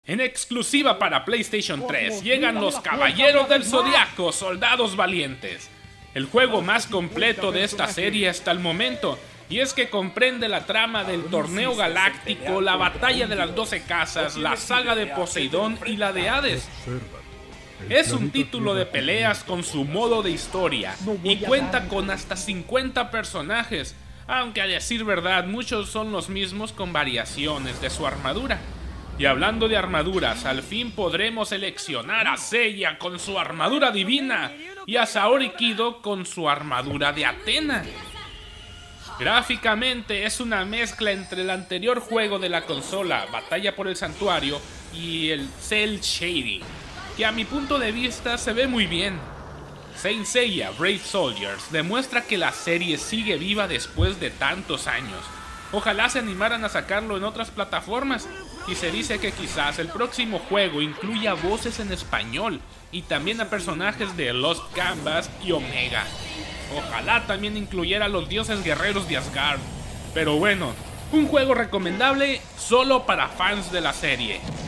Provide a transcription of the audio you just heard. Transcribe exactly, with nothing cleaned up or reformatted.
En exclusiva para PlayStation tres llegan los Caballeros del Zodiaco, Soldados Valientes. El juego más completo de esta serie hasta el momento, y es que comprende la trama del Torneo Galáctico, la batalla de las doce casas, la saga de Poseidón y la de Hades. Es un título de peleas con su modo de historia, y cuenta con hasta cincuenta personajes, aunque a decir verdad muchos son los mismos con variaciones de su armadura. Y hablando de armaduras, al fin podremos seleccionar a Seiya con su armadura divina y a Saori Kido con su armadura de Atena. Gráficamente es una mezcla entre el anterior juego de la consola, Batalla por el Santuario, y el Cell Shading, que a mi punto de vista se ve muy bien. Saint Seiya Brave Soldiers demuestra que la serie sigue viva después de tantos años. Ojalá se animaran a sacarlo en otras plataformas, y se dice que quizás el próximo juego incluya voces en español y también a personajes de Lost Canvas y Omega. Ojalá también incluyera a los dioses guerreros de Asgard. Pero bueno, un juego recomendable solo para fans de la serie.